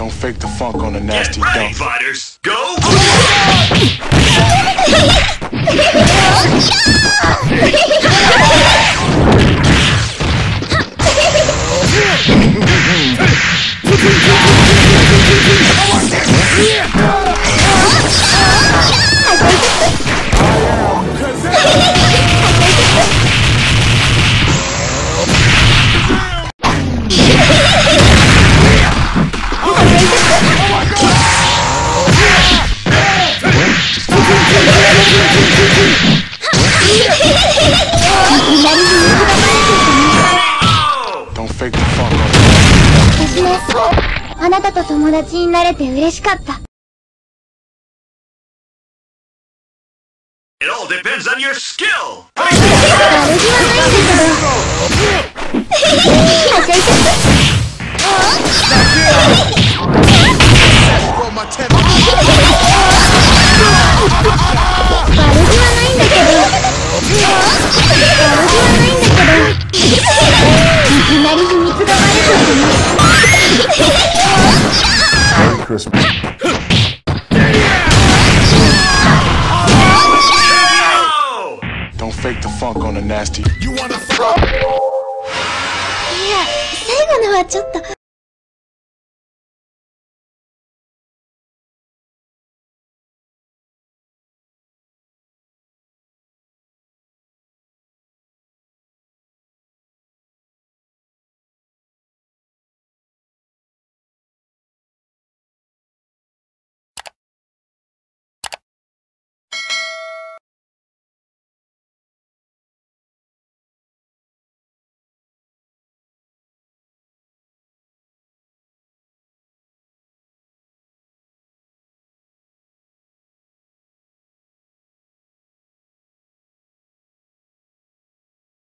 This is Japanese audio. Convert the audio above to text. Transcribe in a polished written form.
Don't fake the funk on a nasty dunk. Fighters, go! Don't fake the funk on a nasty dunk. 私ね、あなたと友達になれて嬉しかった。 It all depends on your skill! 悪気はないんだけど。はしゃいじゃった。悪気はないんだけど。いきなり秘密がバレちゃったね。 Christmas. Don't fake the funk on a nasty. いや、最後のはちょっと。